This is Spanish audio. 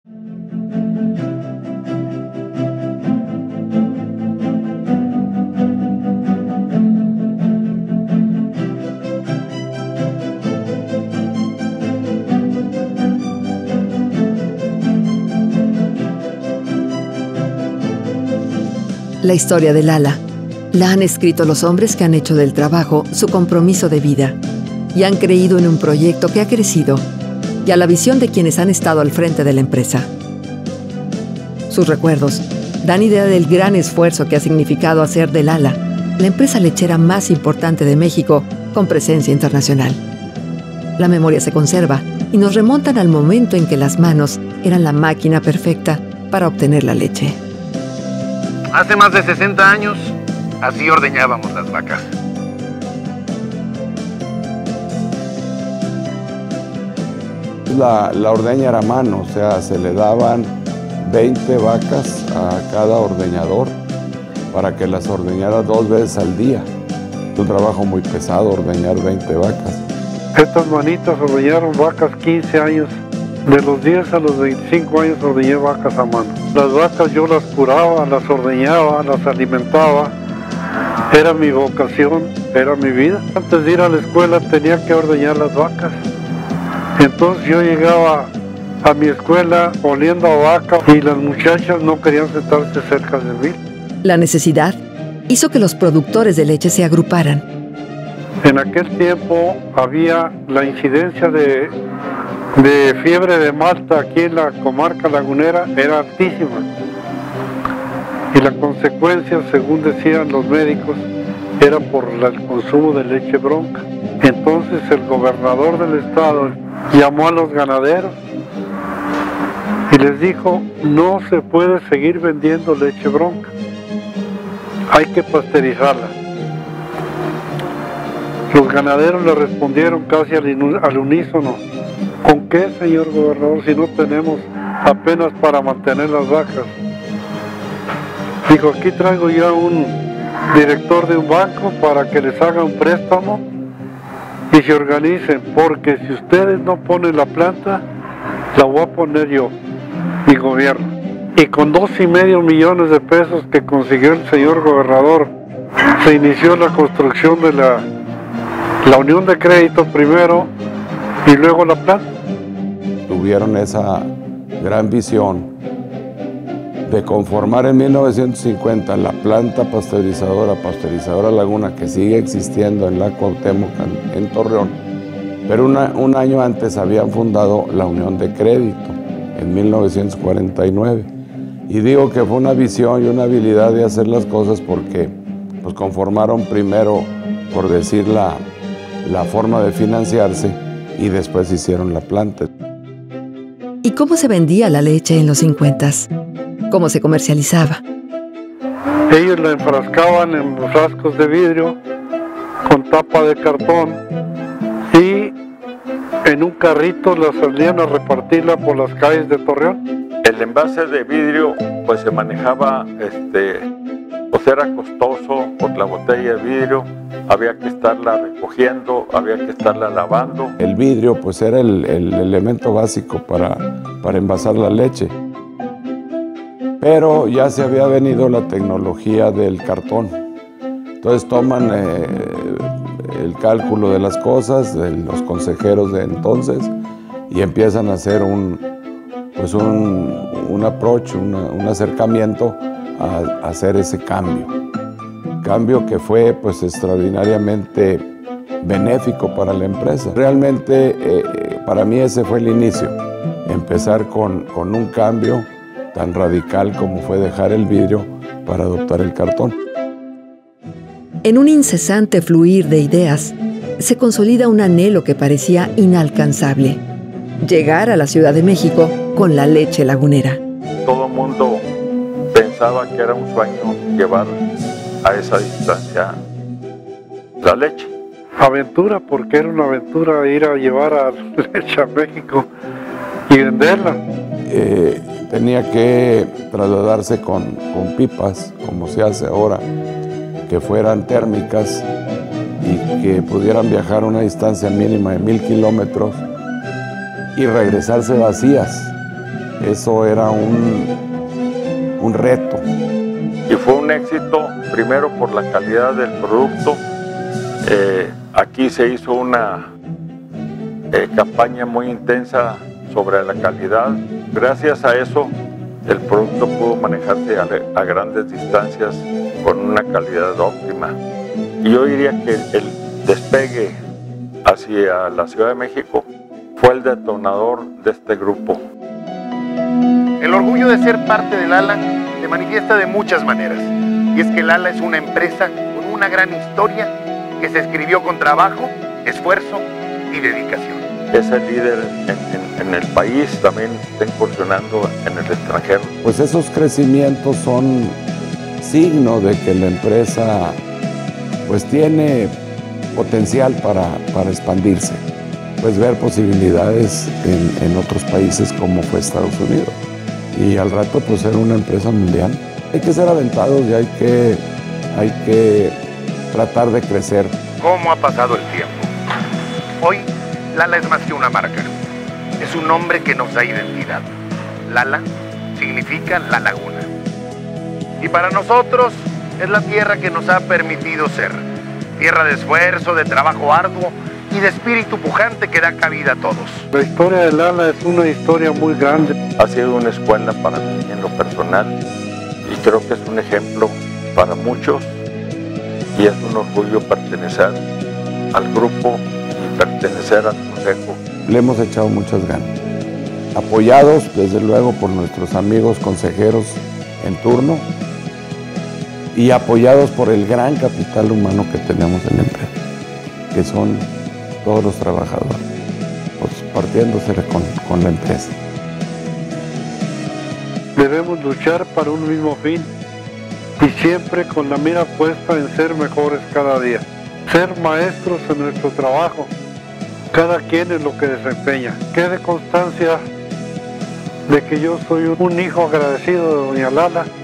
La historia de Lala la han escrito los hombres que han hecho del trabajo su compromiso de vida y han creído en un proyecto que ha crecido y a la visión de quienes han estado al frente de la empresa. Sus recuerdos dan idea del gran esfuerzo que ha significado hacer de Lala la empresa lechera más importante de México con presencia internacional. La memoria se conserva y nos remontan al momento en que las manos eran la máquina perfecta para obtener la leche. Hace más de 60 años, así ordeñábamos las vacas. La ordeña era a mano, o sea, se le daban 20 vacas a cada ordeñador para que las ordeñara 2 veces al día. Es un trabajo muy pesado ordeñar 20 vacas. Estas manitas ordeñaron vacas 15 años. De los 10 a los 25 años ordeñé vacas a mano. Las vacas yo las curaba, las ordeñaba, las alimentaba. Era mi vocación, era mi vida. Antes de ir a la escuela tenía que ordeñar las vacas. Entonces yo llegaba a mi escuela oliendo a vaca y las muchachas no querían sentarse cerca de mí. La necesidad hizo que los productores de leche se agruparan. En aquel tiempo había la incidencia de fiebre de Malta aquí en la comarca lagunera, era altísima. Y la consecuencia, según decían los médicos, era por el consumo de leche bronca. Entonces el gobernador del estado llamó a los ganaderos y les dijo: no se puede seguir vendiendo leche bronca, hay que pasteurizarla. Los ganaderos le respondieron casi al unísono: ¿con qué, señor gobernador, si no tenemos apenas para mantener las vacas? Dijo: aquí traigo yo a un director de un banco para que les haga un préstamo y se organicen, porque si ustedes no ponen la planta, la voy a poner yo, mi gobierno. Y con 2,5 millones de pesos que consiguió el señor gobernador, se inició la construcción de la unión de crédito primero y luego la planta. Tuvieron esa gran visión de conformar en 1950 la planta pasteurizadora Laguna, que sigue existiendo en la Cuauhtémoc, en Torreón, pero un año antes habían fundado la Unión de Crédito, en 1949. Y digo que fue una visión y una habilidad de hacer las cosas porque pues, conformaron primero, por decir, la forma de financiarse y después hicieron la planta. ¿Y cómo se vendía la leche en los 50s? ¿Cómo se comercializaba? Ellos la enfrascaban en frascos de vidrio con tapa de cartón y en un carrito la salían a repartirla por las calles de Torreón. El envase de vidrio pues se manejaba, pues era costoso por la botella de vidrio, había que estarla recogiendo, había que estarla lavando. El vidrio pues era el elemento básico para envasar la leche. Pero ya se había venido la tecnología del cartón. Entonces toman el cálculo de las cosas, de los consejeros de entonces, y empiezan a hacer un approach, un acercamiento a hacer ese cambio. Cambio que fue pues extraordinariamente benéfico para la empresa. Realmente para mí ese fue el inicio, empezar con un cambio tan radical como fue dejar el vidrio para adoptar el cartón. En un incesante fluir de ideas, se consolida un anhelo que parecía inalcanzable: llegar a la Ciudad de México con la leche lagunera. Todo el mundo pensaba que era un sueño llevar a esa distancia la leche. Aventura, porque era una aventura ir a llevar a leche a México y venderla. Tenía que trasladarse con pipas, como se hace ahora, que fueran térmicas y que pudieran viajar una distancia mínima de 1000 kilómetros y regresarse vacías. Eso era un reto. Y fue un éxito, primero por la calidad del producto. Aquí se hizo una campaña muy intensa sobre la calidad. Gracias a eso, el producto pudo manejarse a grandes distancias con una calidad óptima. Y yo diría que el despegue hacia la Ciudad de México fue el detonador de este grupo. El orgullo de ser parte de Lala se manifiesta de muchas maneras. Y es que Lala es una empresa con una gran historia que se escribió con trabajo, esfuerzo y dedicación. Es el líder en el país, también está incursionando en el extranjero. Pues esos crecimientos son signo de que la empresa pues tiene potencial para expandirse, pues ver posibilidades en otros países como fue Estados Unidos. Y al rato pues ser una empresa mundial. Hay que ser aventados y hay que tratar de crecer. ¿Cómo ha pasado el tiempo? Hoy, Lala es más que una marca. Es un nombre que nos da identidad. Lala significa la laguna. Y para nosotros es la tierra que nos ha permitido ser. Tierra de esfuerzo, de trabajo arduo y de espíritu pujante que da cabida a todos. La historia de Lala es una historia muy grande. Ha sido una escuela para mí en lo personal y creo que es un ejemplo para muchos y es un orgullo pertenecer al grupo y pertenecer al consejo. Le hemos echado muchas ganas, apoyados desde luego por nuestros amigos consejeros en turno y apoyados por el gran capital humano que tenemos en la empresa, que son todos los trabajadores, pues partiéndose con la empresa. Debemos luchar para un mismo fin y siempre con la mira puesta en ser mejores cada día. Ser maestros en nuestro trabajo, cada quien en lo que desempeña. Quede constancia de que yo soy un hijo agradecido de doña Lala